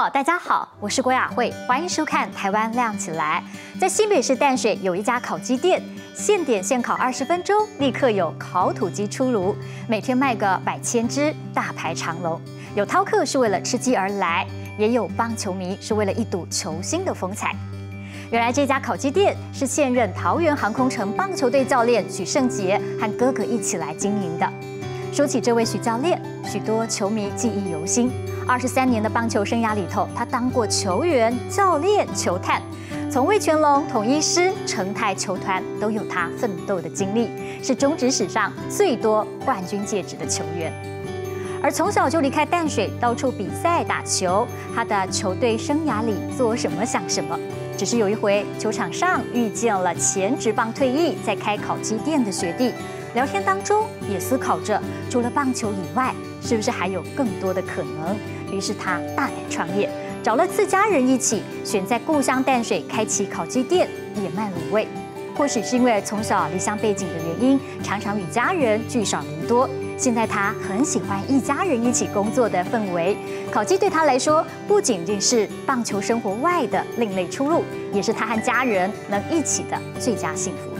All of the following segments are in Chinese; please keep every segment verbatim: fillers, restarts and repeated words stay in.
好，大家好，我是郭雅慧，欢迎收看《台湾亮起来》。在新北市淡水有一家烤鸡店，现点现烤二十分钟，立刻有烤土鸡出炉，每天卖个百千只，大排长龙。有饕客是为了吃鸡而来，也有棒球迷是为了一睹球星的风采。原来这家烤鸡店是现任桃园航空城棒球队教练许胜杰和哥哥一起来经营的。说起这位许教练，许多球迷记忆犹新。二十三年的棒球生涯里头，他当过球员、教练、球探，从味全龙、统一狮、成泰球团都有他奋斗的经历，是中职史上最多冠军戒指的球员。而从小就离开淡水，到处比赛打球，他的球队生涯里做什么想什么。只是有一回球场上遇见了前职棒退役在开烤鸡店的学弟，聊天当中也思考着，除了棒球以外，是不是还有更多的可能？于是他大胆创业，找了自家人一起，选在故乡淡水开启烤鸡店，也卖卤味。或许是因为从小离乡背景的原因，常常与家人聚少离多。现在他很喜欢一家人一起工作的氛围，烤鸡对他来说不仅仅是棒球生活外的另类出路，也是他和家人能一起的最佳幸福。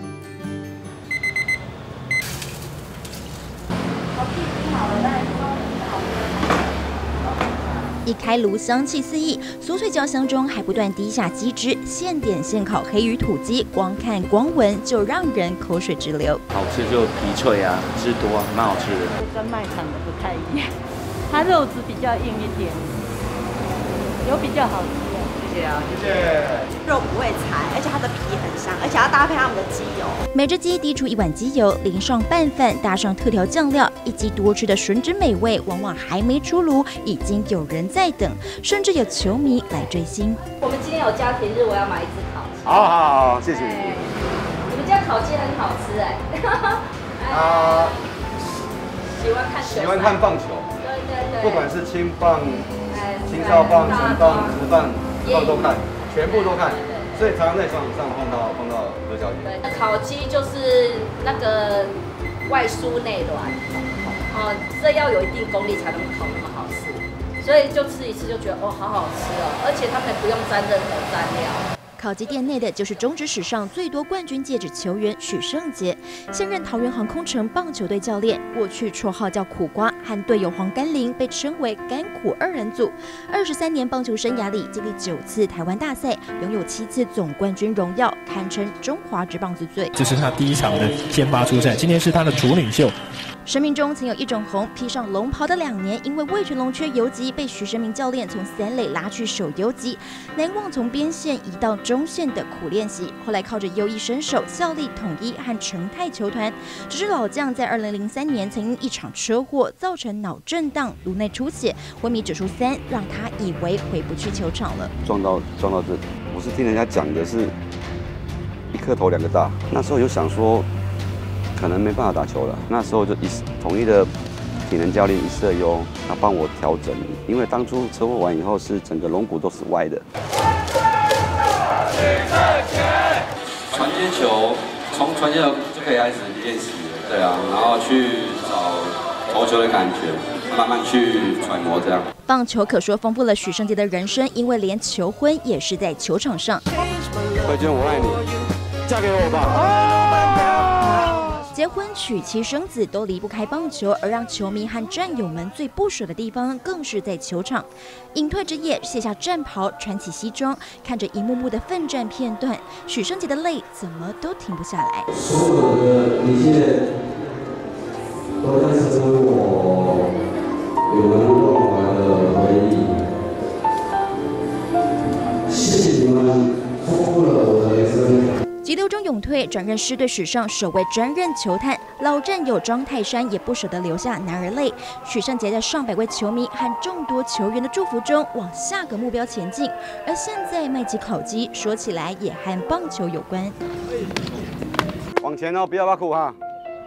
一开炉，香气四溢，酥脆焦香中还不断滴下鸡汁，现点现烤黑鱼土鸡，光看光闻就让人口水直流。 好吃就皮脆啊，汁多啊，蛮好吃的。 跟卖场的不太一样，它肉质比较硬一点，有比较好吃的。 谢谢啊，谢谢。肉不会柴，而且它的皮很香，而且要搭配他们的鸡油。 每只鸡滴出一碗鸡油，淋上拌饭，搭上特调酱料，一鸡多吃的吮指美味，往往还没出炉，已经有人在等，甚至有球迷来追星。 我们今天有家庭日，我要买一只烤鸡。 好好好，谢谢。 哎、你们家烤鸡很好吃哎。 啊， 喜欢看喜欢看棒球， 对对对， 不管是青棒、青少棒、成棒、直棒，棒都看，全部都看。所以常常在场上碰到碰到何小姐。 对，烤鸡就是那个外酥内软，哦，这要有一定功力才能烤那么好吃。所以就吃一次就觉得哦，好好吃哦，而且他们不用沾任何蘸料。 烤鸡店内的就是中职史上最多冠军戒指球员许胜杰，现任桃园航空城棒球队教练，过去绰号叫苦瓜，和队友黄甘霖被称为甘苦二人组。二十三年棒球生涯里，经历九次台湾大赛，拥有七次总冠军荣耀，堪称中华职棒之最。 这是他第一场的先发出赛，今天是他的处女秀。 生命中曾有一种红，披上龙袍的两年，因为味全龙缺游击，被徐生明教练从三垒拉去守游击，难忘从边线移到中线的苦练习。后来靠着优异身手，效力统一和成泰球团。只是老将在二零零三年曾因一场车祸造成脑震荡、颅内出血，昏迷指数三，让他以为回不去球场了。 撞到撞到这，我是听人家讲的是一颗头两个大，那时候有想说。可能没办法打球了，那时候就一统一的体能教练一色优，他帮我调整，因为当初车祸完以后是整个龙骨都是歪的。 传接球，从传接球就可以开始练习了，对啊，然后去找投球的感觉，慢慢去揣摩这样。 棒球可说丰富了许胜杰的人生，因为连求婚也是在球场上。 慧娟，我爱你，嫁给我吧。 结婚、娶妻、生子都离不开棒球，而让球迷和战友们最不舍的地方，更是在球场。隐退之夜，卸下战袍，穿起西装，看着一幕幕的奋战片段，许胜杰的泪怎么都停不下来。 所有的一切都在成为我永恒忘怀的回忆。谢谢你们丰富了我的人生。 急流中勇退，转任狮队史上首位专任球探，老战友张泰山也不舍得流下男儿泪。许胜杰在上百位球迷和众多球员的祝福中，往下个目标前进。而现在卖起烤鸡，说起来也和棒球有关。 往前哦，不要怕苦哈。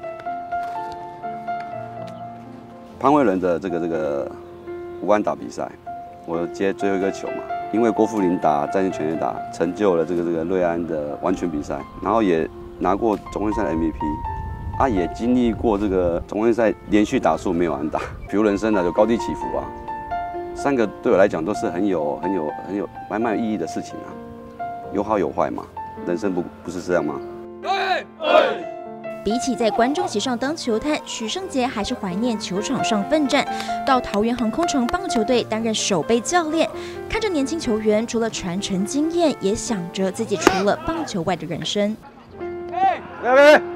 潘慧伦的这个这个无安打比赛，我接最后一个球嘛。因为郭富林打战术全垒打，成就了这个这个瑞安的完全比赛，然后也拿过总冠军赛的 M V P， 啊，也经历过这个总冠军赛连续打数没有安打，比如人生的有高低起伏啊， 三个对我来讲都是很有、很有、很有蛮蛮有意义的事情啊，有好有坏嘛，人生不不是这样吗？ 对对。比起在观众席上当球探，许胜杰还是怀念球场上奋战。到桃园航空城棒球队担任守备教练，看着年轻球员除了传承经验，也想着自己除了棒球外的人生。 来来来，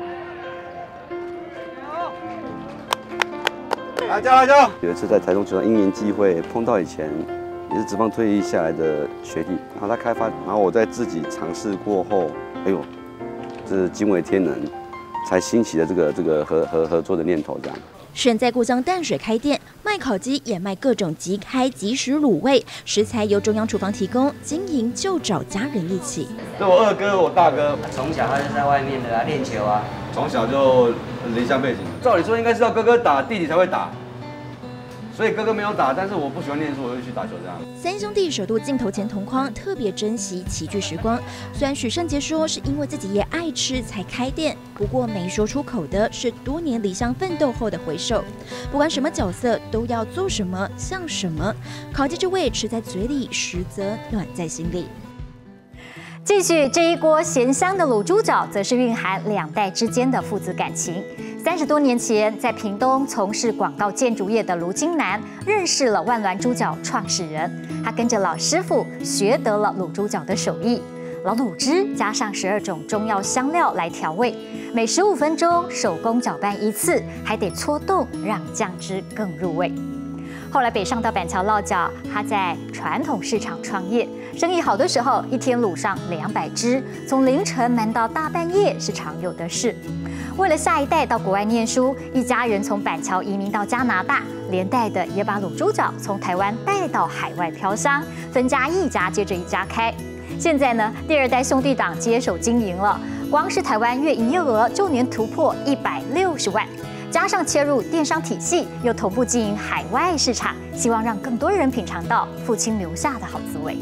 来加来加！ 有一次在台中球场因缘际会碰到以前也是职棒退役下来的学弟，然后他开发，然后我在自己尝试过后，哎呦，这是惊为天人。才兴起的这个这个合合合作的念头，这样。 选在故乡淡水开店，卖烤鸡也卖各种即开即食卤味，食材由中央厨房提供，经营就找家人一起。 这我二哥，我大哥， 从小他就在外面的啊，练球啊， 从小就离乡背景。照理说应该是要哥哥打，弟弟才会打。所以哥哥没有打，但是我不喜欢念书，我就去打球这样。 三兄弟首度镜头前同框，特别珍惜齐聚时光。虽然许胜杰说是因为自己也爱吃才开店，不过没说出口的是多年离乡奋斗后的回首。不管什么角色，都要做什么像什么。烤鸡这味吃在嘴里，实则暖在心里。 继续这一锅咸香的卤猪脚，则是蕴含两代之间的父子感情。三十多年前，在屏东从事广告建筑业的卢金南，认识了万峦猪脚创始人。他跟着老师傅学得了卤猪脚的手艺，老卤汁加上十二种中药香料来调味，每十五分钟手工搅拌一次，还得搓动，让酱汁更入味。后来北上到板桥落脚，他在传统市场创业，生意好的时候，一天卤上两百只，从凌晨忙到大半夜是常有的事。为了下一代到国外念书，一家人从板桥移民到加拿大，连带的也把卤猪脚从台湾带到海外飘香，分家一家接着一家开。现在呢，第二代兄弟党接手经营了，光是台湾月营业额就年突破一百六十万。加上切入电商体系，又同步经营海外市场，希望让更多人品尝到父亲留下的好滋味。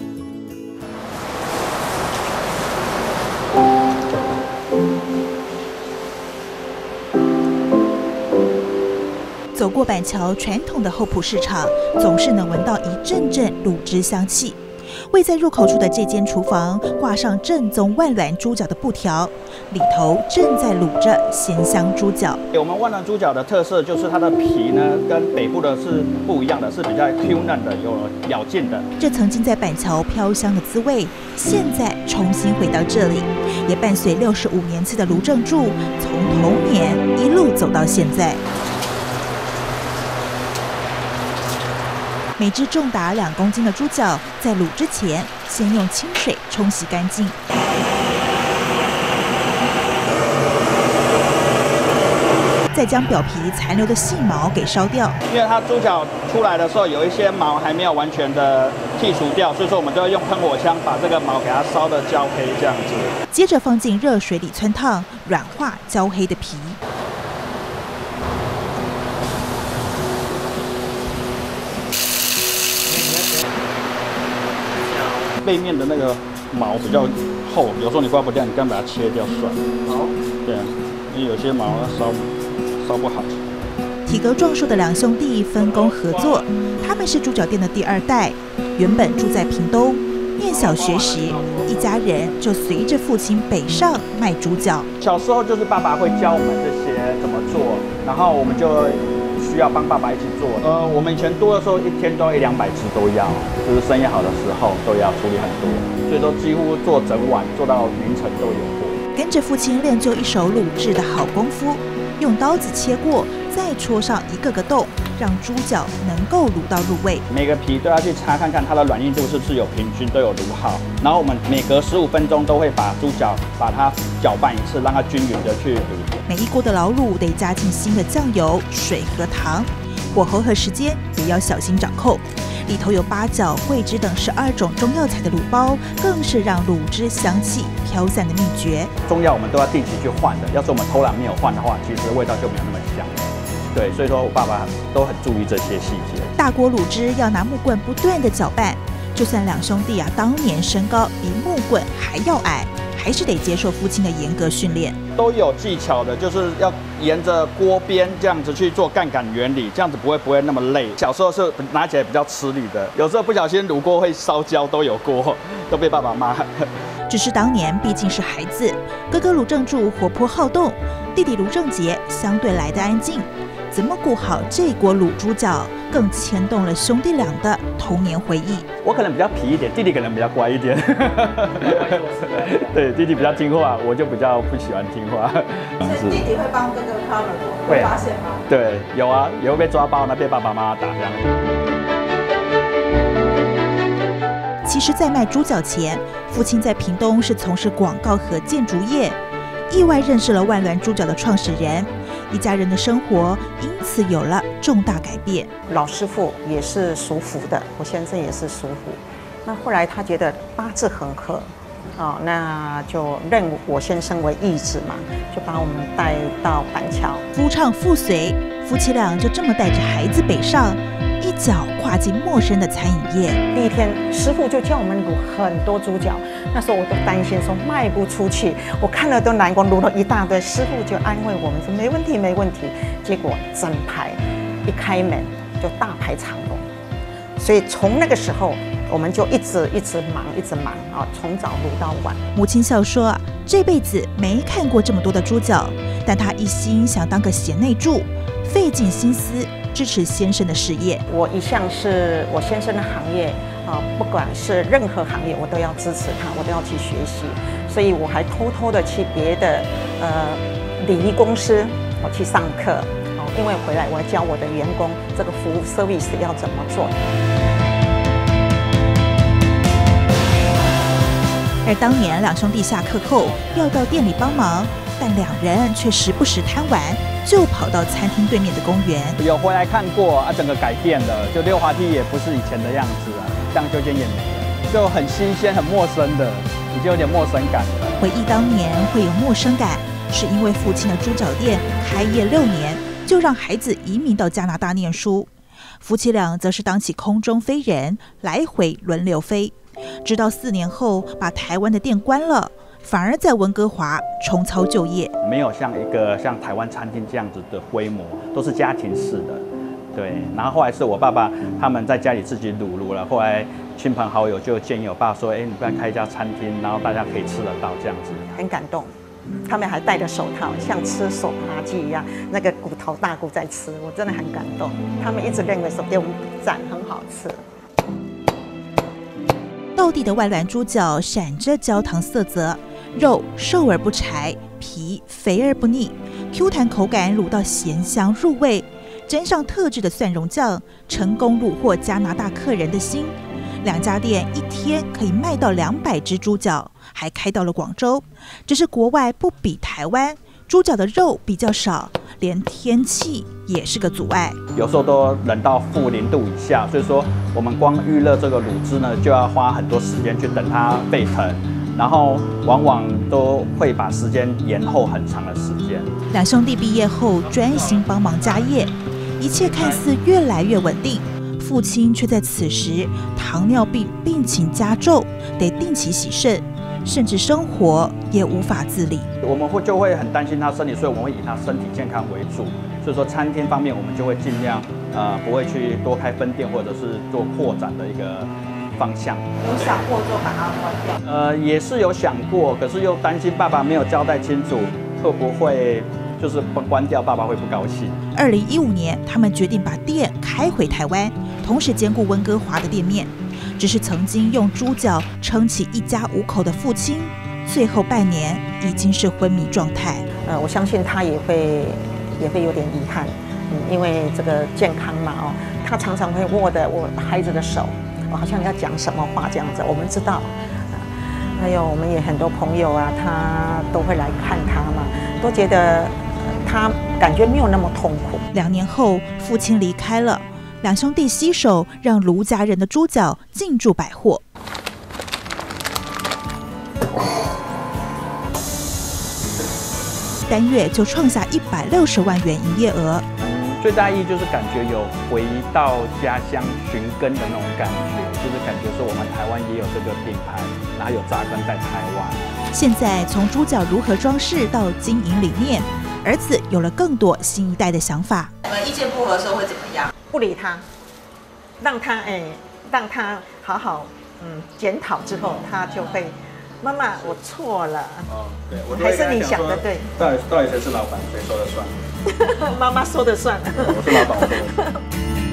走过板桥传统的厚朴市场，总是能闻到一阵阵卤汁香气。位在入口处的这间厨房，挂上正宗万峦猪脚的布条，里头正在卤着咸香猪脚。 我们万峦猪脚的特色就是它的皮呢，跟北部的是不一样的，是比较 Q 嫩的，有咬劲的。 这曾经在板桥飘香的滋味，现在重新回到这里，也伴随六十五年次的卢正柱，从童年一路走到现在。每只重达两公斤的猪脚，在卤之前，先用清水冲洗干净，再将表皮残留的细毛给烧掉。 因为它猪脚出来的时候，有一些毛还没有完全的剔除掉，所以说我们就要用喷火枪把这个毛给它烧得焦黑这样子。 接着放进热水里汆烫，软化焦黑的皮。 背面的那个毛比较厚，有时候你刮不掉，你干把它切掉算了。好，对啊，因为有些毛烧烧不好。 体格壮硕的两兄弟分工合作，他们是猪脚店的第二代，原本住在屏东，念小学时，一家人就随着父亲北上卖猪脚。 小时候就是爸爸会教我们这些怎么做，然后我们就需要帮爸爸一起做。呃，我们以前多的时候，一天都一两百只都要，就是生意好的时候都要处理很多，所以说几乎做整晚，做到凌晨都有过。 跟着父亲练就一手卤制的好功夫，用刀子切过，再戳上一个个洞，让猪脚能够卤到入味。 每个皮都要去擦看看它的软硬度是不是有平均，都有卤好。然后我们每隔十五分钟都会把猪脚把它搅拌一次，让它均匀的去卤。 每一锅的老卤得加进新的酱油、水和糖，火候和时间也要小心掌控。里头有八角、桂枝等十二种中药材的卤包，更是让卤汁香气飘散的秘诀。 中药我们都要定期去换的，要是我们偷懒没有换的话，其实味道就没有那么香。对，所以说我爸爸都很注意这些细节。 大锅卤汁要拿木棍不断的搅拌，就算两兄弟啊当年身高比木棍还要矮， 还是得接受父亲的严格训练。 都有技巧的，就是要沿着锅边这样子去做杠杆原理，这样子不会不会那么累。小时候是拿起来比较吃力的，有时候不小心卤锅会烧焦都有过，都被爸爸骂。 只是当年毕竟是孩子，哥哥卢正柱活泼好动，弟弟卢正杰相对来得安静。怎么顾好这锅卤猪脚，更牵动了兄弟俩的童年回忆。 我可能比较皮一点，弟弟可能比较乖一点。对，弟弟比较听话，我就比较不喜欢听话。 所以弟弟会帮哥哥 cover， 会发现吗？ 对，有啊，也会被抓包，那被爸爸妈妈打这样。 其实，在卖猪脚前，父亲在屏东是从事广告和建筑业，意外认识了万峦猪脚的创始人。一家人的生活因此有了重大改变。 老师傅也是属虎的，我先生也是属虎。那后来他觉得八字很合，哦，那就认我先生为义子嘛，就把我们带到板桥。 夫唱妇随，夫妻俩就这么带着孩子北上，一脚跨进陌生的餐饮业。 第一天，师傅就叫我们卤很多猪脚，那时候我都担心说卖不出去，我看了都难过，卤了一大堆。师傅就安慰我们说没问题，没问题。结果整排一开门就大排长龙，所以从那个时候我们就一直一直忙，一直忙啊，从早卤到晚。 母亲笑说，这辈子没看过这么多的猪脚，但她一心想当个贤内助，费尽心思支持先生的事业。 我一向是我先生的行业啊，不管是任何行业，我都要支持他，我都要去学习。所以我还偷偷的去别的呃礼仪公司我去上课，哦，因为回来我要教我的员工这个服务 service 要怎么做。 而当年两兄弟下课后要到店里帮忙，但两人却时不时贪玩，就跑到餐厅对面的公园。 有回来看过啊，整个改变了，就溜滑梯也不是以前的样子啊，荡秋千也没了，就很新鲜、很陌生的，已经有点陌生感了。 回忆当年会有陌生感，是因为父亲的猪脚店开业六年，就让孩子移民到加拿大念书，夫妻俩则是当起空中飞人，来回轮流飞。直到四年后把台湾的店关了，反而在温哥华重操旧业。 没有像一个像台湾餐厅这样子的规模，都是家庭式的。对，然后后来是我爸爸他们在家里自己卤卤了，后来亲朋好友就建议我爸说：“哎，你不要开一家餐厅，然后大家可以吃得到这样子。” 很感动，他们还戴着手套，像吃手扒鸡一样，那个骨头大骨在吃，我真的很感动。他们一直认为说给我们赞，很好吃。 道地的万峦猪脚闪着焦糖色泽，肉瘦而不柴，皮肥而不腻 ，Q 弹口感卤到咸香入味，沾上特制的蒜蓉酱，成功虏获加拿大客人的心。两家店一天可以卖到两百只猪脚，还开到了广州。只是国外不比台湾，猪脚的肉比较少，连天气也是个阻碍。 有时候都冷到负零度以下，所以说我们光预热这个卤汁呢，就要花很多时间去等它沸腾，然后往往都会把时间延后很长的时间。 两兄弟毕业后专心帮忙家业，一切看似越来越稳定。父亲却在此时糖尿病病情加重，得定期洗肾，甚至生活也无法自理。 我们会就会很担心他身体，所以我们会以他身体健康为主。所以说餐厅方面，我们就会尽量呃不会去多开分店或者是做扩展的一个方向。 有想过就把它关掉？ 呃，也是有想过，可是又担心爸爸没有交代清楚，会不会就是关掉，爸爸会不高兴。 二零一五年，他们决定把店开回台湾，同时兼顾温哥华的店面。只是曾经用猪脚撑起一家五口的父亲，最后半年已经是昏迷状态。 呃，我相信他也会也会有点遗憾，嗯，因为这个健康嘛，哦，他常常会握着我孩子的手，我好像要讲什么话这样子。我们知道，啊，还有我们也很多朋友啊，他都会来看他嘛，都觉得他感觉没有那么痛苦。 两年后，父亲离开了。两兄弟携手让卢家人的猪脚进驻百货。单月就创下一百六十万元营业额。 嗯，最大意义就是感觉有回到家乡寻根的那种感觉。 就是感觉说我们台湾也有这个品牌，然后有扎根在台湾。 现在从猪脚如何装饰到经营理念，儿子有了更多新一代的想法。 你们意见不合的时候会怎么样？ 不理他，让他哎，让他好好嗯检讨之后，他就会。妈妈，我错了。哦，对，我还是你想的对。 到底到底谁是老板，谁说了算？ 妈妈说的算。 我是老板，我说的。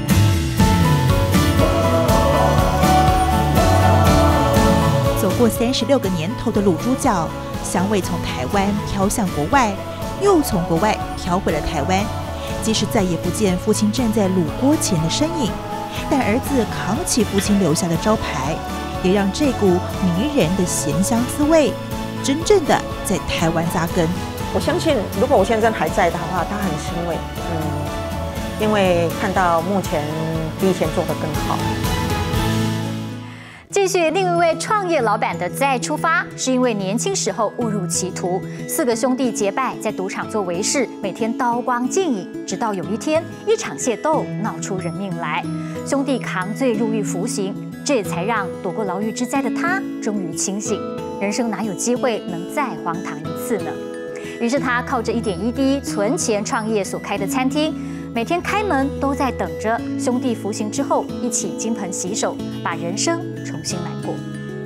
走过三十六个年头的卤猪脚，香味从台湾飘向国外，又从国外飘回了台湾。即使再也不见父亲站在卤锅前的身影，但儿子扛起父亲留下的招牌。也让这股迷人的咸香滋味，真正的在台湾扎根。 我相信，如果我先生还在的话，他很欣慰，嗯，因为看到目前比以前做得更好。 继续，另一位创业老板的再出发，是因为年轻时候误入歧途，四个兄弟结拜在赌场做维士，每天刀光剑影，直到有一天一场械斗闹出人命来，兄弟扛罪入狱服刑。这也才让躲过牢狱之灾的他终于清醒，人生哪有机会能再荒唐一次呢？于是他靠着一点一滴存钱创业所开的餐厅，每天开门都在等着兄弟服刑之后一起金盆洗手，把人生重新来过。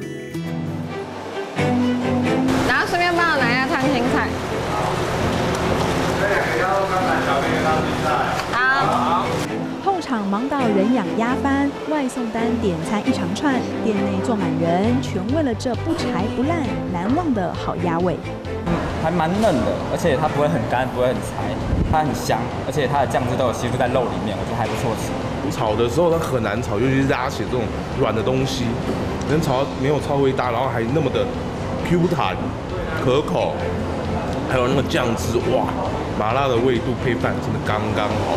然后顺便帮我拿一下烫青菜。 这两个要刚才小妹烫青菜。 好。 后场忙到人仰鸭翻，外送单点餐一长串，店内坐满人，全为了这不柴不烂、难忘的好鸭味。 嗯，还蛮嫩的，而且它不会很干，不会很柴，它很香，而且它的酱汁都有吸附在肉里面，我觉得还不错吃。 炒的时候它很难炒，尤其是鸭血这种软的东西，能炒到没有超微搭，然后还那么的 Q 弹、可口，还有那个酱汁，哇，麻辣的味度配饭真的刚刚好。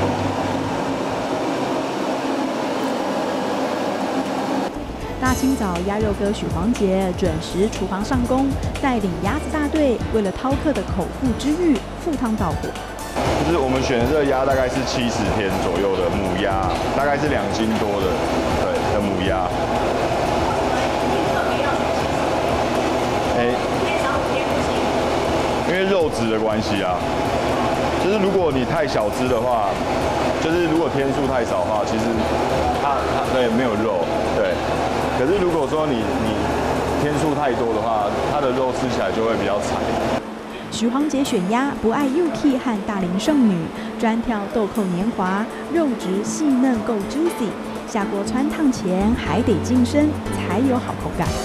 大清早，鸭肉哥许黄杰准时厨房上工，带领鸭子大队，为了饕客的口腹之欲，赴汤蹈火。 就是我们选的这个鸭大概是七十天左右的母鸭，大概是两斤多的，对的母鸭。哎，因为肉质的关系啊，就是如果你太小只的话，就是如果天数太少的话，其实它它对没有肉，对。可是如果说你你天数太多的话，它的肉吃起来就会比较柴。 许黄杰选鸭不爱 Yuki 和大龄剩女，专挑豆蔻年华，肉质细嫩够 juicy， 下锅汆烫前还得净身才有好口感。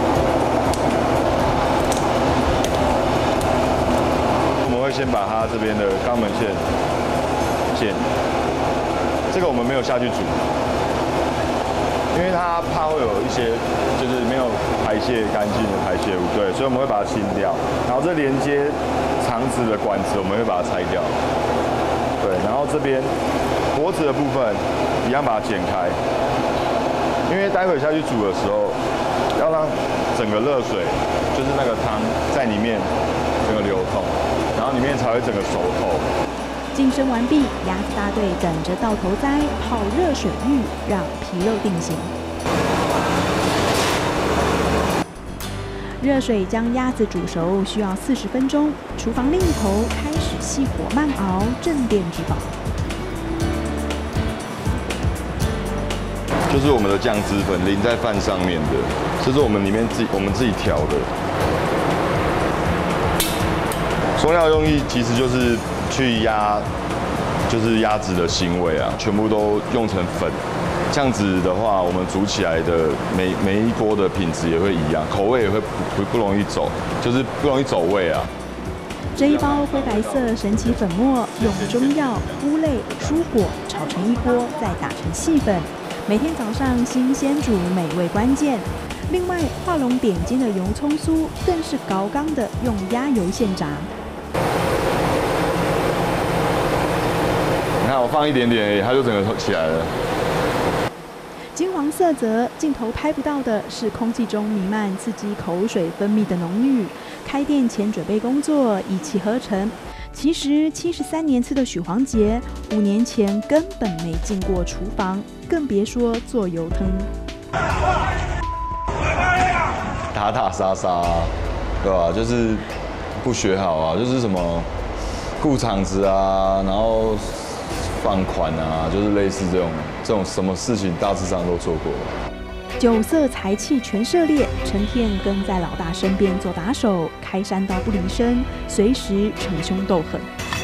我们会先把它这边的肛门腺剪，这个我们没有下去煮。因为它怕会有一些就是没有排泄干净的排泄物，对，所以我们会把它清掉。然后这连接肠子的管子，我们会把它拆掉。对，然后这边脖子的部分一样把它剪开，因为待会下去煮的时候，要让整个热水就是那个汤在里面整个流通，然后里面才会整个熟透。 净身完毕，鸭子大队等着到头栽泡热水浴，让皮肉定型。热水将鸭子煮熟需要四十分钟，厨房另一头开始细火慢熬，镇店之宝。 就是我们的酱汁粉淋在饭上面的，这是我们里面自己我们自己调的。松料用意其实就是去压，就是鸭子的腥味啊，全部都用成粉。这样子的话，我们煮起来的每每一锅的品质也会一样，口味也会不不容易走，就是不容易走味啊。 这一包灰白色神奇粉末，用中药、菇类、蔬果炒成一锅，再打成细粉。每天早上新鲜煮，美味关键。另外，画龙点睛的油葱酥更是高刚的用鸭油现炸。 你看我放一点点，它就整个起来了。 金黄色泽，镜头拍不到的是空气中弥漫刺激口水分泌的浓郁。开店前准备工作一气呵成。其实七十三年次的许黄杰，五年前根本没进过厨房，更别说做油汤。 打打杀杀，对吧？就是不学好啊，就是什么顾场子啊，然后放款啊，就是类似这种这种什么事情，大致上都做过。 酒色财气全涉猎，陈片跟在老大身边做打手，开山刀不离身，随时逞凶斗狠。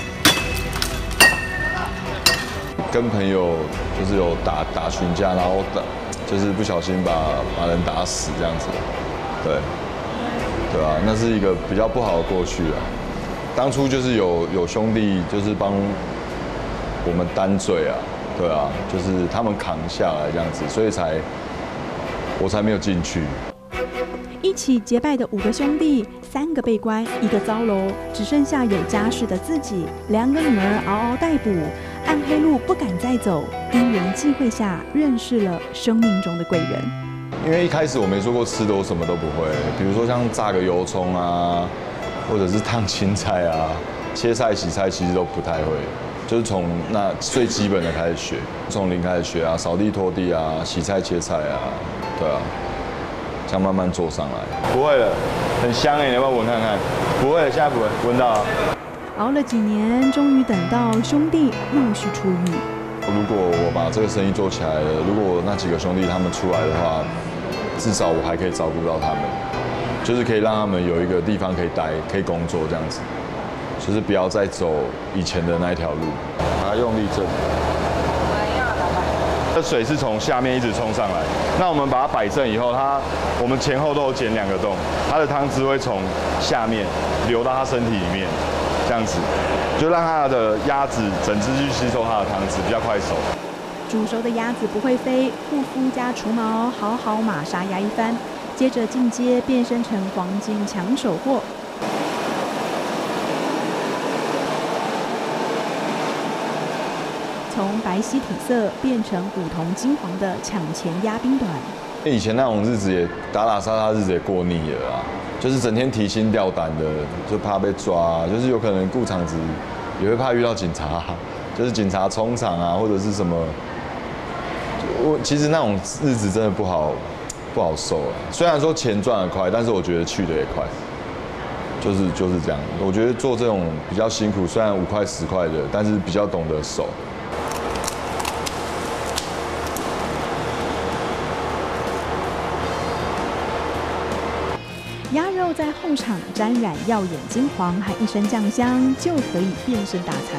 跟朋友就是有打打群架，然后打就是不小心把把人打死这样子，对，对啊，那是一个比较不好的过去啊。当初就是有有兄弟就是帮我们担罪啊，对啊，就是他们扛下来这样子，所以才我才没有进去。 一起结拜的五个兄弟，三个被关，一个遭楼，只剩下有家室的自己，两个女儿嗷嗷待哺，暗黑路不敢再走，因缘际会下认识了生命中的贵人。 因为一开始我没做过吃的，我什么都不会，比如说像炸个油葱啊，或者是烫青菜啊，切菜洗菜其实都不太会，就是从那最基本的开始学，从零开始学啊，扫地拖地啊，洗菜切菜啊，对啊。这样慢慢做上来，不会了，很香哎，你要不要闻看看？不会了，现在不会，闻到了。 熬了几年，终于等到兄弟陆续出狱。 如果我把这个生意做起来了，如果那几个兄弟他们出来的话，至少我还可以照顾到他们，就是可以让他们有一个地方可以待，可以工作这样子，就是不要再走以前的那一条路，把它用力震。这水是从下面一直冲上来，那我们把它摆正以后，它我们前后都有剪两个洞，它的汤汁会从下面流到它身体里面，这样子就让它的鸭子整只去吸收它的汤汁，比较快熟。 煮熟的鸭子不会飞，护肤加除毛，好好马杀鸭一番，接着进阶变身成黄金抢手货。从白皙体色变成古铜金黄的抢钱鸭冰短。 以前那种日子也打打杀杀日子也过腻了啊，就是整天提心吊胆的，就怕被抓，就是有可能顾场子也会怕遇到警察，就是警察冲场啊，或者是什么。我其实那种日子真的不好不好受啊。虽然说钱赚得快，但是我觉得去的也快。就是就是这样，我觉得做这种比较辛苦，虽然五块十块的，但是比较懂得守。 鸭肉在后场沾染耀眼金黄和一身酱香，就可以变身大餐。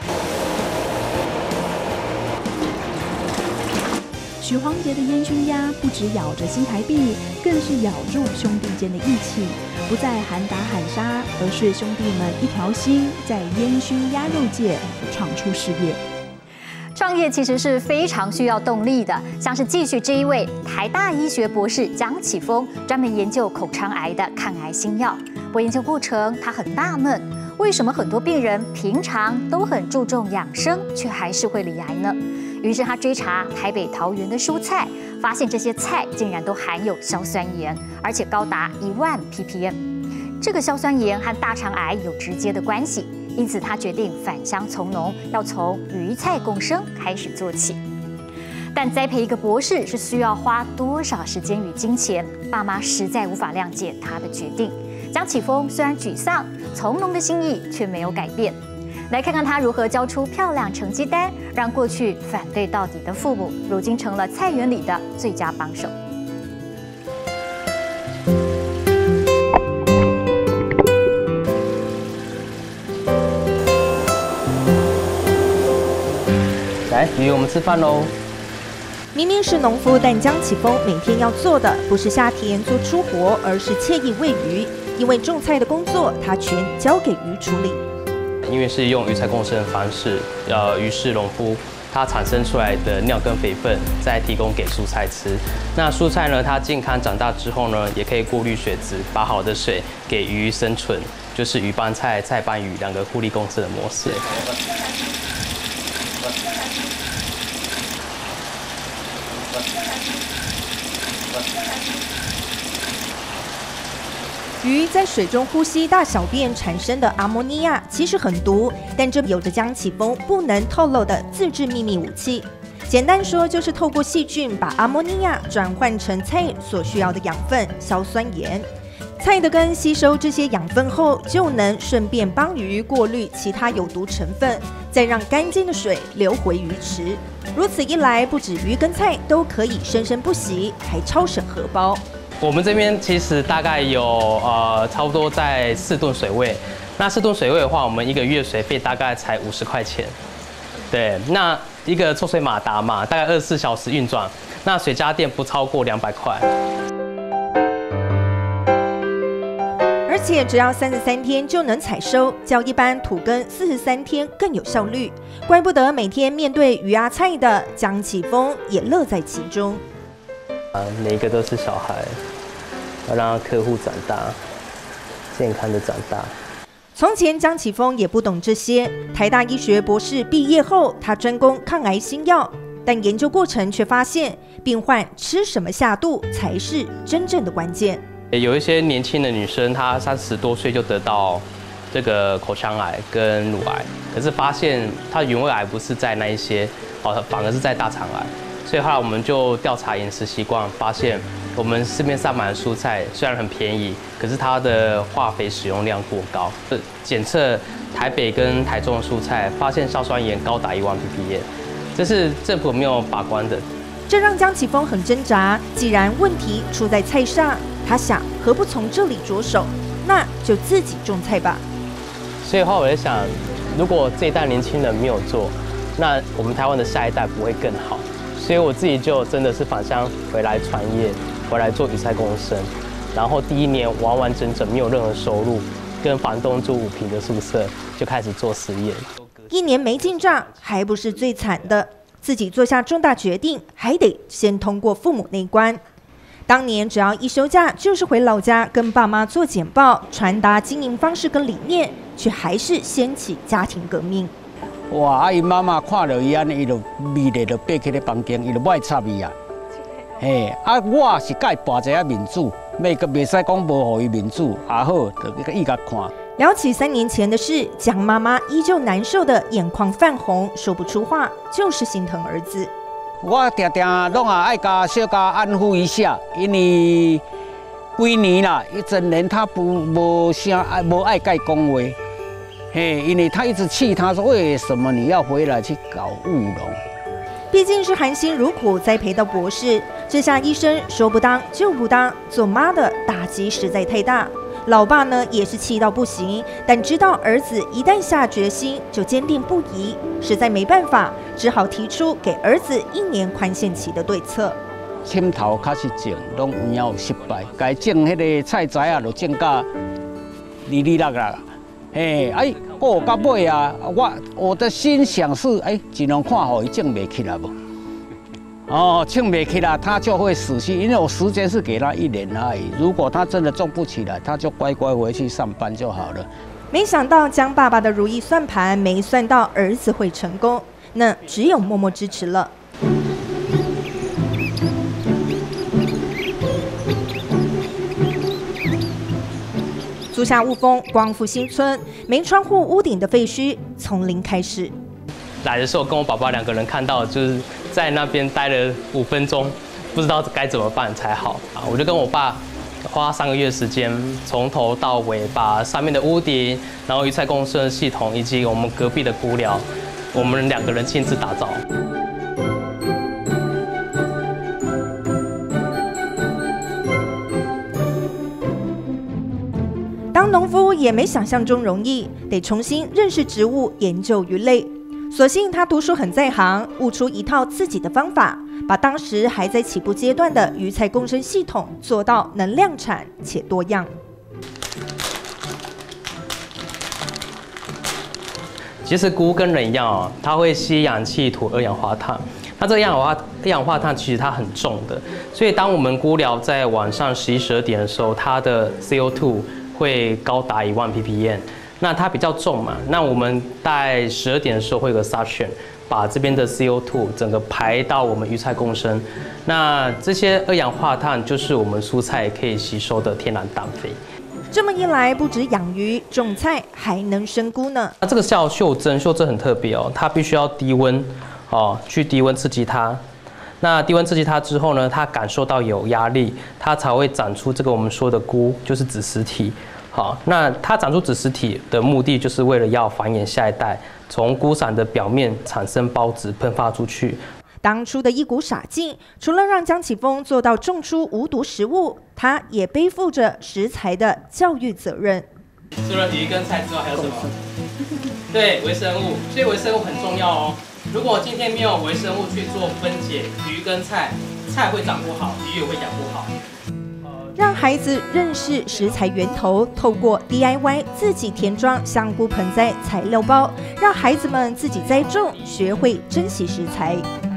许煌杰的烟熏鸭不只咬着新台币，更是咬住兄弟间的义气，不再喊打喊杀，而是兄弟们一条心，在烟熏鸭肉界闯出事业。 创业其实是非常需要动力的，像是继续这一位台大医学博士江启峰，专门研究口腔癌的抗癌新药。不过研究过程他很纳闷，为什么很多病人平常都很注重养生，却还是会罹癌呢？于是他追查台北桃园的蔬菜，发现这些菜竟然都含有硝酸盐，而且高达一万 P P M。这个硝酸盐和大肠癌有直接的关系。因此，他决定返乡从农，要从鱼菜共生开始做起。但栽培一个博士是需要花多少时间与金钱？爸妈实在无法谅解他的决定。江启峰虽然沮丧，从农的心意却没有改变。来看看他如何交出漂亮成绩单，让过去反对到底的父母，如今成了菜园里的最佳帮手。 来，鱼，我们吃饭喽。 明明是农夫，但江启峰每天要做的不是下田做粗活，而是惬意喂鱼。因为种菜的工作，他全交给鱼处理。 因为是用鱼菜共生的方式，呃，鱼是农夫它产生出来的尿跟肥分，再提供给蔬菜吃。那蔬菜呢，它健康长大之后呢，也可以过滤水质，把好的水给鱼生存，就是鱼帮菜，菜帮鱼两个互利共生的模式。 鱼在水中呼吸大小便产生的阿摩尼亚其实很毒，但这有着江启峰不能透露的自制秘密武器。 简单说，就是透过细菌把阿莫尼亚转换成菜所需要的养分硝酸盐。菜的根吸收这些养分后，就能顺便帮鱼过滤其他有毒成分，再让干净的水流回鱼池。如此一来，不止鱼跟菜都可以生生不息，还超省荷包。 我们这边其实大概有呃差不多在四吨水位，那四吨水位的话，我们一个月水费大概才五十块钱。对，那一个抽水马达嘛，大概二十四小时运转，那水加电不超过两百块。 而且只要三十三天就能采收，较一般土耕四十三天更有效率。怪不得每天面对鱼啊菜的江启峰也乐在其中。 啊，每一个都是小孩，要让客户长大，健康的长大。 从前江启峰也不懂这些，台大医学博士毕业后，他专攻抗癌新药，但研究过程却发现，病患吃什么下肚才是真正的关键。 有一些年轻的女生，她三十多岁就得到这个口腔癌跟乳癌，可是发现她原位癌不是在那一些，哦，反而是在大肠癌。所以后来我们就调查饮食习惯，发现我们市面上买的蔬菜虽然很便宜，可是它的化肥使用量过高。检测台北跟台中的蔬菜，发现硝酸盐高达一万 P P M， 这是政府没有把关的。 这让江启峰很挣扎。既然问题出在菜上，他想何不从这里着手？那就自己种菜吧。 所以的话，我在想，如果这一代年轻人没有做，那我们台湾的下一代不会更好。所以我自己就真的是返乡回来创业，回来做鱼菜共生，然后第一年完完整整没有任何收入，跟房东住五坪的宿舍，就开始做实验。 一年没进账，还不是最惨的，自己做下重大决定，还得先通过父母那一关。当年只要一休假，就是回老家跟爸妈做简报，传达经营方式跟理念，却还是掀起家庭革命。 哇！啊，伊妈妈看到伊安尼，伊就美丽就爬起咧房间，伊就不爱插伊啊。嘿，啊，我是甲伊拔一下面子，袂个袂使讲无互伊面子，也好，就伊甲看。 聊起三年前的事，江妈妈依旧难受的眼眶泛红，说不出话，就是心疼儿子。 我常常拢也爱甲小家安抚一下，因为几年啦，一整年他不无啥爱无爱甲伊讲话。嘿，因为他一直气他说，为什么你要回来去搞务农？ 毕竟是含辛茹苦栽培到博士，这下医生说不当就不当，做妈的打击实在太大。老爸呢也是气到不行，但知道儿子一旦下决心就坚定不移，实在没办法，只好提出给儿子一年宽限期的对策。 签头开始种，拢有影失败，该种迄个菜栽啊，就种到哩哩啦啦。嘿，哎，过到尾啊，我我的心想是，哎，尽量看好伊种袂起来不？哦，种袂起来，他就会死心，因为我时间是给他一年而已。如果他真的种不起来，他就乖乖回去上班就好了。 没想到江爸爸的如意算盘没算到儿子会成功，那只有默默支持了。租下雾峰光复新村，没窗户屋顶的废墟从零开始。 来的时候跟我爸爸两个人看到，就是在那边待了五分钟，不知道该怎么办才好啊！我就跟我爸花三个月时间，从头到尾把上面的屋顶，然后鱼菜共生的系统，以及我们隔壁的菇寮，我们两个人亲自打造。 当农夫也没想象中容易，得重新认识植物，研究鱼类。所幸他读书很在行，悟出一套自己的方法，把当时还在起步阶段的鱼菜共生系统做到能量产且多样。 其实菇跟人一样哦，它会吸氧气、吐二氧化碳。那这个二氧化二氧化碳其实它很重的，所以当我们菇寮在晚上十一、十二点的时候，它的 C O 二 会高达一万 P P M。那它比较重嘛，那我们在十二点的时候会有个 suction， 把这边的 C O 二 整个排到我们鱼菜共生。那这些二氧化碳就是我们蔬菜可以吸收的天然氮肥。 这么一来，不止养鱼、种菜，还能生菇呢。 那这个叫袖珍，袖珍很特别哦，它必须要低温哦，去低温刺激它。那低温刺激它之后呢，它感受到有压力，它才会长出这个我们说的菇，就是子实体。好，那它长出子实体的目的，就是为了要繁衍下一代，从菇伞的表面产生孢子喷发出去。 当初的一股傻劲，除了让江启峰做到种出无毒食物，他也背负着食材的教育责任。 除了鱼跟菜之外，还有什么？对，微生物，所以微生物很重要哦。如果今天没有微生物去做分解，鱼跟菜，菜会长不好，鱼也会养不好。 让孩子认识食材源头，透过 D I Y 自己填装香菇盆栽材料包，让孩子们自己栽种，学会珍惜食材。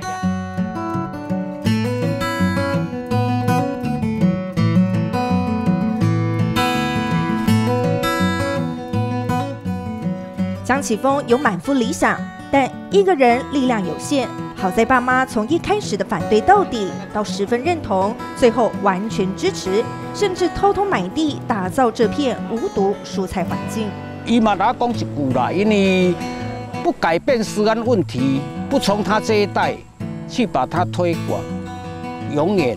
江启峰有满腹理想，但一个人力量有限。好在爸妈从一开始的反对到底，到十分认同，最后完全支持，甚至偷偷买地打造这片无毒蔬菜环境。 伊嘛拿讲一句啦，因为不改变食安问题，不从他这一代去把它推广，永远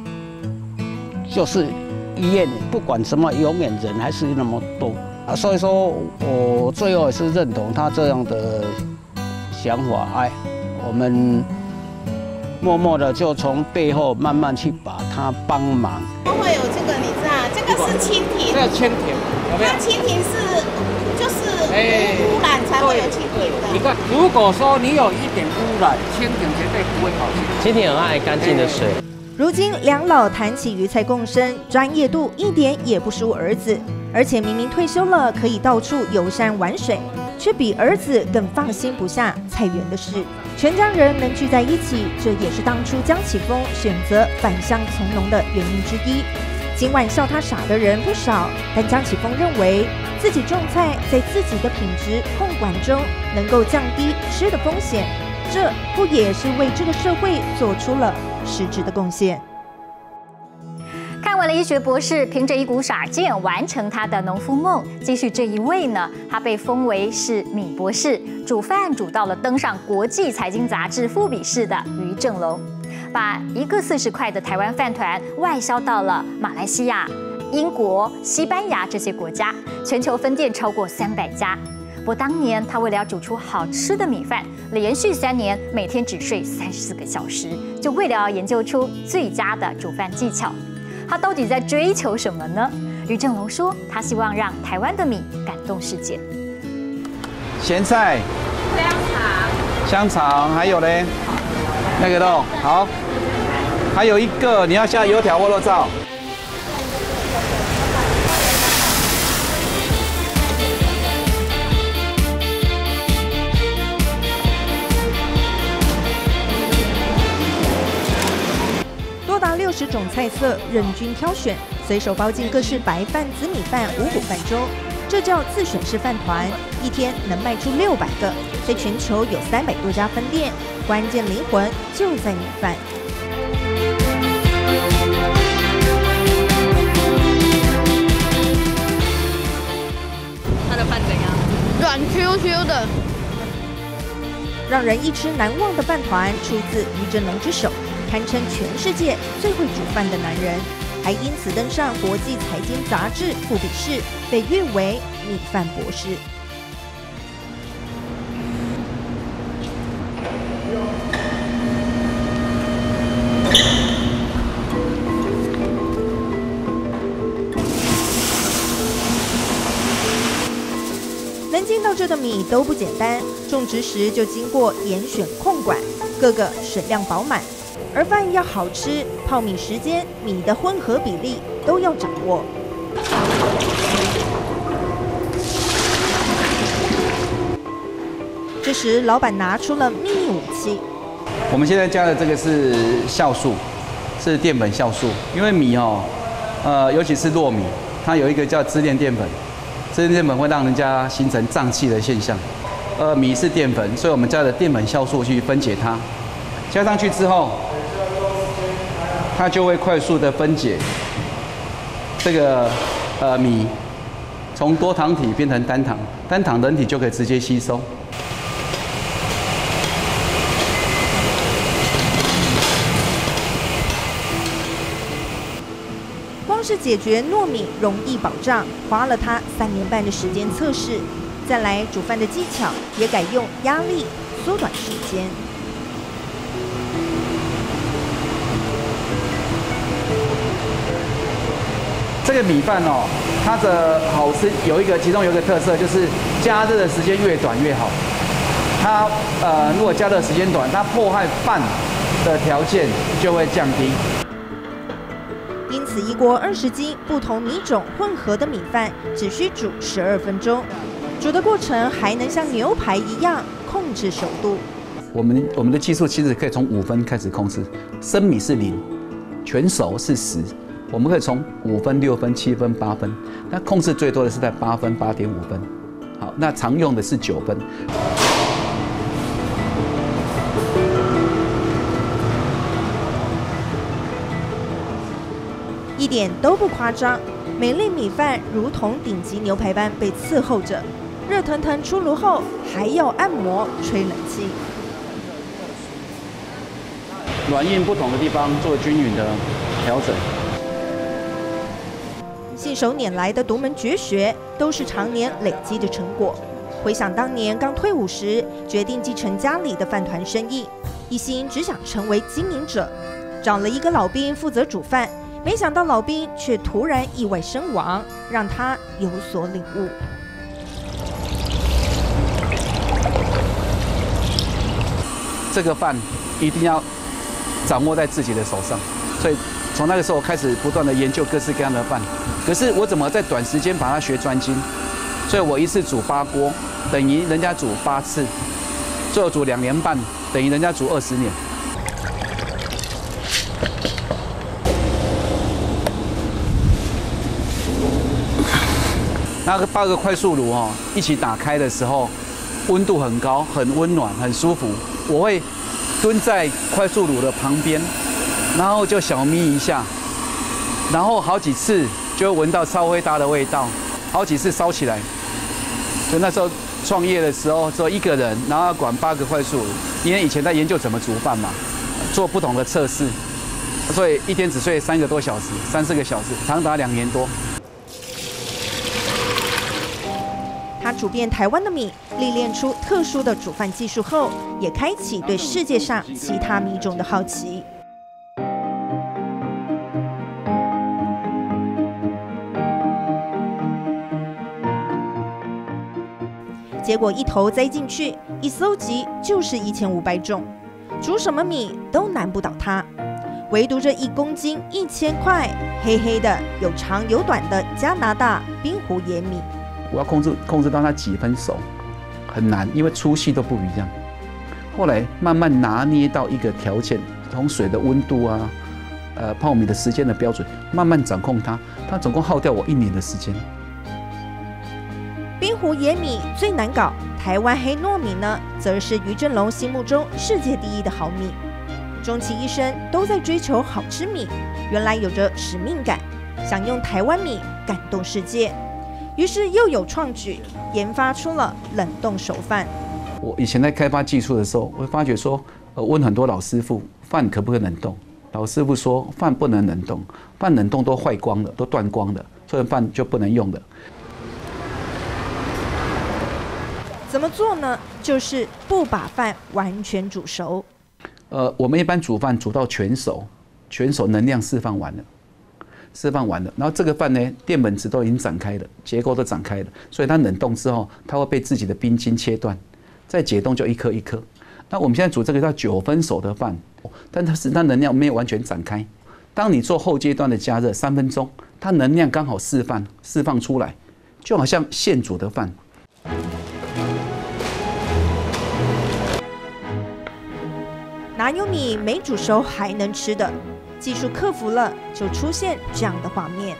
就是医院不管什么，永远人还是那么多啊。所以说我最后也是认同他这样的想法，哎。我们默默的就从背后慢慢去把它帮忙。 都会有这个，你知道，这个是蜻蜓。 这蜻蜓有没有？ 它蜻蜓是就是无污染才会有蜻蜓的。 你看，如果说你有一点污染，蜻蜓绝对不会跑去。 蜻蜓很爱干净的水。 如今两老谈起鱼菜共生，专业度一点也不输儿子，而且明明退休了，可以到处游山玩水。却比儿子更放心不下菜园的事。全家人能聚在一起，这也是当初江启峰选择返乡从农的原因之一。尽管笑他傻的人不少，但江启峰认为自己种菜在自己的品质控管中能够降低吃的风险，这不也是为这个社会做出了实质的贡献？ 看完了医学博士，凭着一股傻劲完成他的农夫梦。继续这一位呢，他被封为是米博士，煮饭煮到了登上国际财经杂志富比士的于正龙，把一个四十块的台湾饭团外销到了马来西亚、英国、西班牙这些国家，全球分店超过三百家。不过当年他为了要煮出好吃的米饭，连续三年每天只睡三十四个小时，就为了要研究出最佳的煮饭技巧。他到底在追求什么呢？于正龙说，他希望让台湾的米感动世界。 咸菜、 香肠、 香肠，还有嘞，那个肉好，还有一个你要下油条或肉燥。 达六十种菜色任君挑选，随手包进各式白饭、紫米饭、五谷饭中，这叫自选式饭团，一天能卖出六百个，在全球有三百多家分店，关键灵魂就在米饭。 它的饭怎样？软 Q Q 的， 让人一吃难忘的饭团出自于正龙之手。堪称全世界最会煮饭的男人，还因此登上国际财经杂志富比士，被誉为米饭博士。能进到这的米都不简单，种植时就经过严选控管，各个水量饱满。而饭要好吃，泡米时间、米的混合比例都要掌握。这时，老板拿出了秘密武器。 我们现在加的这个是酵素，是淀粉酵素。因为米哦，呃，尤其是糯米，它有一个叫支链淀粉，支链淀粉会让人家形成胀气的现象。呃，米是淀粉，所以我们加的淀粉酵素去分解它。加上去之后，它就会快速的分解这个呃米，从多糖体变成单糖，单糖人体就可以直接吸收。 是解决糯米容易保障，花了他三年半的时间测试。再来煮饭的技巧也改用压力缩短时间。 这个米饭哦，它的好吃有一个，其中有一个特色就是加热的时间越短越好。它呃，如果加热时间短，它破坏饭的条件就会降低。 因此，一锅二十斤不同米种混合的米饭只需煮十二分钟，煮的过程还能像牛排一样控制熟度。 我们我们的技术其实可以从五分开始控制，生米是零，全熟是十。我们可以从五分、六分、七分、八分，那控制最多的是在八分、八点五分。好，那常用的是九分。 一点都不夸张，每粒米饭如同顶级牛排般被伺候着，热腾腾出炉后还要按摩、吹冷气。 软硬不同的地方做均匀的调整。 信手拈来的独门绝学，都是常年累积的成果。回想当年刚退伍时，决定继承家里的饭团生意，一心只想成为经营者，找了一个老兵负责煮饭，没想到老兵却突然意外身亡，让他有所领悟。 这个饭一定要掌握在自己的手上，所以从那个时候开始不断的研究各式各样的饭。可是我怎么在短时间把它学专精？所以我一次煮八锅，等于人家煮八次；最后煮两年半，等于人家煮二十年。那个八个快速炉哦，一起打开的时候，温度很高，很温暖，很舒服。我会蹲在快速炉的旁边，然后就小眯一下，然后好几次就会闻到烧灰搭的味道，好几次烧起来。所以那时候创业的时候，只有一个人，然后要管八个快速炉，因为以前在研究怎么煮饭嘛，做不同的测试，所以一天只睡三个多小时，三四个小时，长达两年多。 他煮遍台湾的米，历练出特殊的煮饭技术后，也开启对世界上其他米种的好奇。结果一头栽进去，一搜集就是一千五百种，煮什么米都难不倒他。唯独这一公斤一千块，黑黑的有长有短的加拿大冰湖野米。 我要控制控制到它几分熟，很难，因为粗细都不一样。后来慢慢拿捏到一个条件，从水的温度啊，呃，泡米的时间的标准，慢慢掌控它。它总共耗掉我一年的时间。 冰湖野米最难搞，台湾黑糯米呢，则是于正龙心目中世界第一的好米。终其一生都在追求好吃米，原来有着使命感，想用台湾米感动世界。于是又有创举，研发出了冷冻熟饭。 我以前在开发技术的时候，我会发觉说，呃，问很多老师傅，饭可不可以冷冻？老师傅说，饭不能冷冻，饭冷冻都坏光了，都断光了，所以饭就不能用了。 怎么做呢？就是不把饭完全煮熟。 呃，我们一般煮饭煮到全熟，全熟能量释放完了。释放完了，然后这个饭呢，淀粉质都已经展开了，结构都展开了，所以它冷冻之后，它会被自己的冰晶切断，再解冻就一颗一颗。那我们现在煮这个叫九分熟的饭，但它是它能量没有完全展开。当你做后阶段的加热三分钟，它能量刚好释放释放出来，就好像现煮的饭。 哪有米没煮熟还能吃的？技术克服了，就出现这样的画面。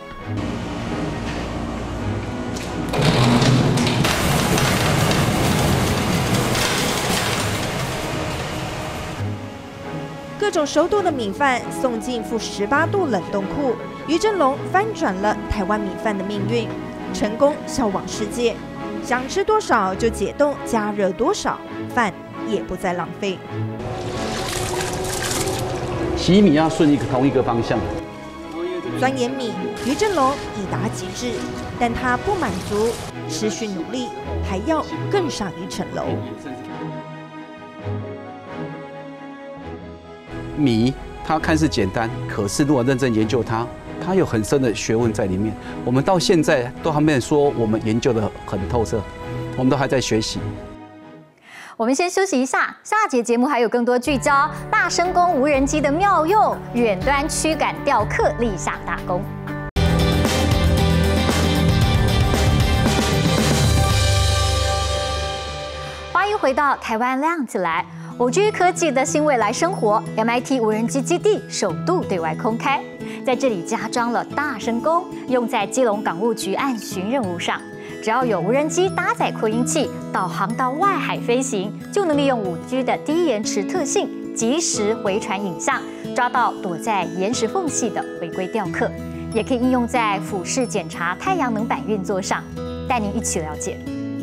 各种熟度的米饭送进负十八度冷冻库，于正龙翻转了台湾米饭的命运，成功销往世界。想吃多少就解冻加热多少，饭也不再浪费。 洗米要顺一个同一个方向， 钻研米，于正龙已达极致，但他不满足，持续努力，还要更上一层楼。 米它看似简单，可是如果认真研究它，它有很深的学问在里面。我们到现在都还没有说我们研究的很透彻，我们都还在学习。 我们先休息一下，下节节目还有更多聚焦大声公无人机的妙用，远端驱赶雕刻立下大功。欢迎回到台湾亮起来。五 G 科技的新未来生活 ，M I T 无人机基地首度对外公开，在这里加装了大声公，用在基隆港务局案巡任务上。只要有无人机搭载扩音器，导航到外海飞行，就能利用 五 G 的低延迟特性，及时回传影像，抓到躲在岩石缝隙的违规雕刻，也可以应用在俯视检查太阳能板运作上。带您一起了解。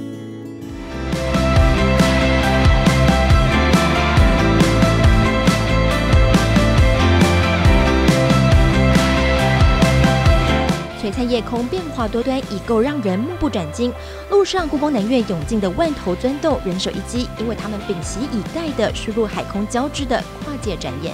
璀璨夜空变化多端，已够让人目不转睛。路上故宫南院涌进的万头钻洞，人手一机，因为他们屏息以待的输入海空交织的跨界展演。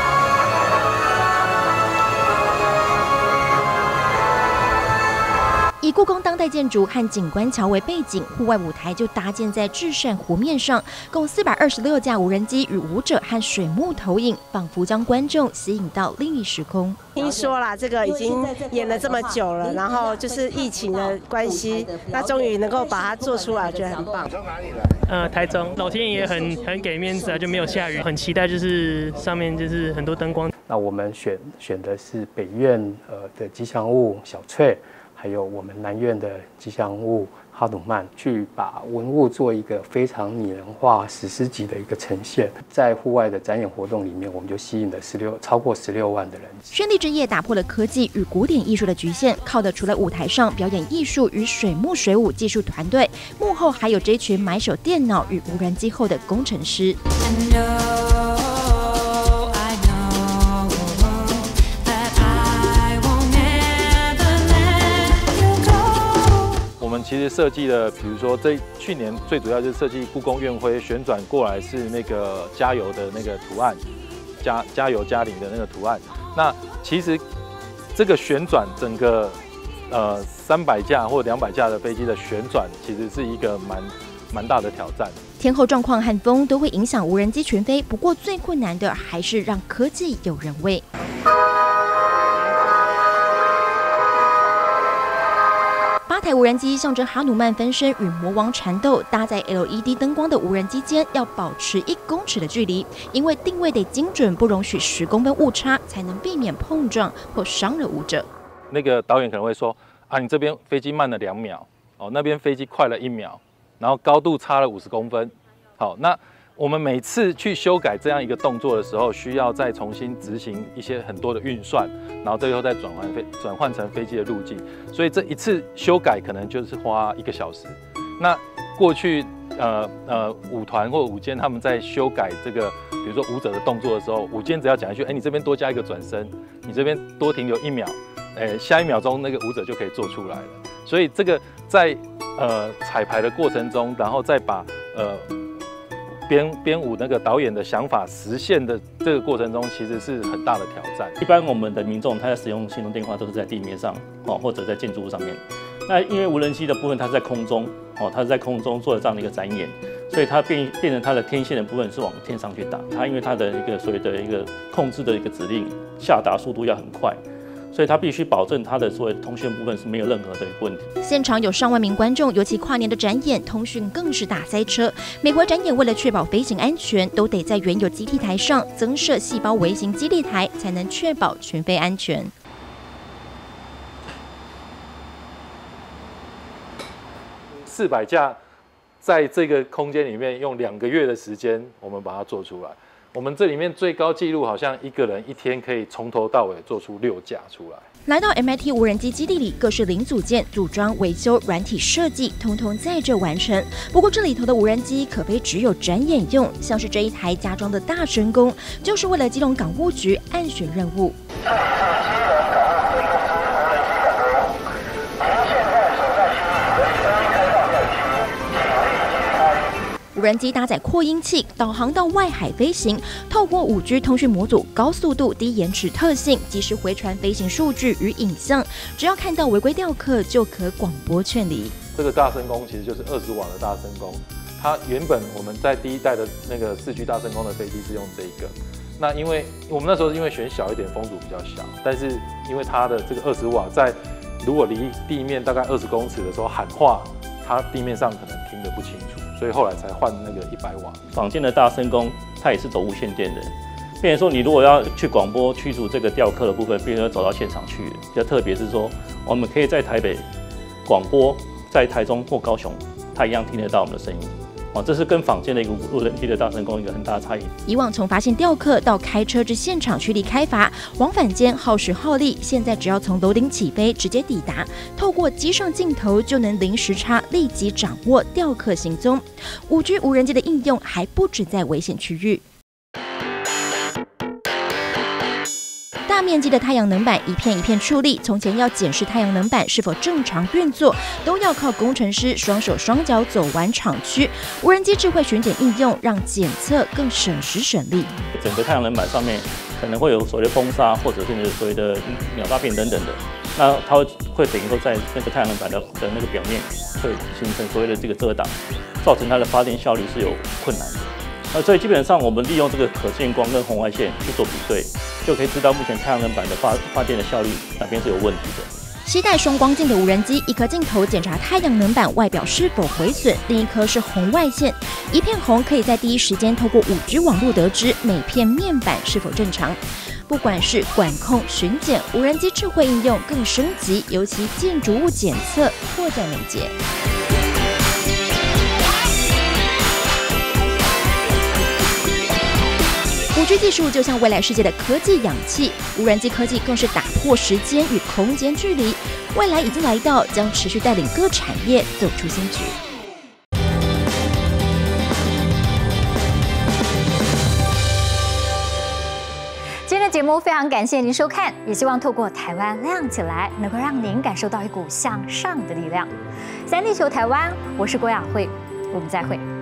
以故宫当代建筑和景观桥为背景，户外舞台就搭建在至善湖面上，共四百二十六架无人机与舞者和水幕投影，仿佛将观众吸引到另一时空。 听说啦，这个已经演了这么久了，然后就是疫情的关系，那终于能够把它做出来，我觉得很棒。从哪里来？ 呃，台中，老天爷很很给面子啊，就没有下雨，很期待就是上面就是很多灯光。 那我们选选的是北院呃的吉祥物小翠。还有我们南院的吉祥物哈努曼，去把文物做一个非常拟人化、史诗级的一个呈现。在户外的展演活动里面，我们就吸引了十六超过十六万的人。 绚丽之夜打破了科技与古典艺术的局限，靠的除了舞台上表演艺术与水幕水舞技术团队，幕后还有这群买手电脑与无人机后的工程师。 我们其实设计了，比如说这去年最主要就是设计故宫院徽旋转过来是那个加油的那个图案，加加油加零的那个图案。那其实这个旋转整个呃三百架或两百架的飞机的旋转，其实是一个蛮蛮大的挑战。 天候状况和风都会影响无人机群飞，不过最困难的还是让科技有人味。八台无人机象征哈努曼分身与魔王缠斗，搭在 L E D 灯光的无人机间要保持一公尺的距离，因为定位得精准，不容许十公分误差，才能避免碰撞或伤了舞者。 那个导演可能会说：“啊，你这边飞机慢了两秒，哦，那边飞机快了一秒，然后高度差了五十公分。”好，那我们每次去修改这样一个动作的时候，需要再重新执行一些很多的运算，然后最后再转换飞转换成飞机的路径，所以这一次修改可能就是花一个小时。那过去呃呃舞团或舞监他们在修改这个，比如说舞者的动作的时候，舞监只要讲一句，哎，你这边多加一个转身，你这边多停留一秒，哎，下一秒钟那个舞者就可以做出来了。所以这个在呃彩排的过程中，然后再把呃。编编舞那个导演的想法实现的这个过程中，其实是很大的挑战。 一般我们的民众他在使用行动电话都是在地面上哦，或者在建筑物上面。那因为无人机的部分它是在空中哦，它是在空中做的这样的一个展演，所以它变变成它的天线的部分是往天上去打。它因为它的一个所谓的一个控制的一个指令下达速度要很快。所以它必须保证它的所谓通讯部分是没有任何的问题。 现场有上万名观众，尤其跨年的展演，通讯更是大塞车。每回展演为了确保飞行安全，都得在原有基地台上增设细胞微型基地台，才能确保全飞安全。 四百架在这个空间里面用两个月的时间，我们把它做出来。我们这里面最高纪录好像一个人一天可以从头到尾做出六架出来。 来到 M I T 无人机基地里，各式零组件、组装、维修、软体设计，通通在这完成。不过这里头的无人机可非只有展演用，像是这一台加装的大神功，就是为了基隆港务局案巡任务。 无人机搭载扩音器，导航到外海飞行，透过 五 G 通讯模组高速度、低延迟特性，及时回传飞行数据与影像。只要看到违规钓客，就可广播劝离。 这个大声公其实就是二十瓦的大声公，它原本我们在第一代的那个四驱大声公的飞机是用这一个。那因为我们那时候因为选小一点，风阻比较小，但是因为它的这个二十瓦在如果离地面大概二十公尺的时候喊话，它地面上可能听得不清楚，所以后来才换那个一百瓦。 坊间的大声公，它也是走无线电的，变成说你如果要去广播驱逐这个钓客的部分，必须要走到现场去。比较特别是说，我们可以在台北广播，在台中或高雄，它一样听得到我们的声音。哦，这是跟坊间的一个无人机的大声公一个很大的差异。 以往从发现钓客到开车至现场驱离开罚，往返间耗时耗力，现在只要从楼顶起飞直接抵达，透过机上镜头就能零时差立即掌握钓客行踪。五 G 无人机的应用还不止在危险区域。大面积的太阳能板一片一片矗立，从前要检视太阳能板是否正常运作，都要靠工程师双手双脚走完厂区。无人机智慧巡检应用，让检测更省时省力。 整个太阳能板上面可能会有所谓的风沙，或者是所谓的鸟大便等等的，那它会会等于说在那个太阳能板的的那个表面会形成所谓的这个遮挡，造成它的发电效率是有困难的。那所以基本上我们利用这个可见光跟红外线去做比对，就可以知道目前太阳能板的发发电的效率哪边是有问题的。 携带双光镜的无人机，一颗镜头检查太阳能板外表是否毁损，另一颗是红外线。一片红可以在第一时间透过 五 G 网络得知每片面板是否正常。不管是管控、巡检，无人机智慧应用更升级，尤其建筑物检测迫在眉睫。五 G 技术就像未来世界的科技氧气，无人机科技更是打破时间与空间距离，未来已经来到，将持续带领各产业走出新局。 今天的节目非常感谢您收看，也希望透过台湾亮起来，能够让您感受到一股向上的力量。三地球台湾，我是郭雅慧，我们再会。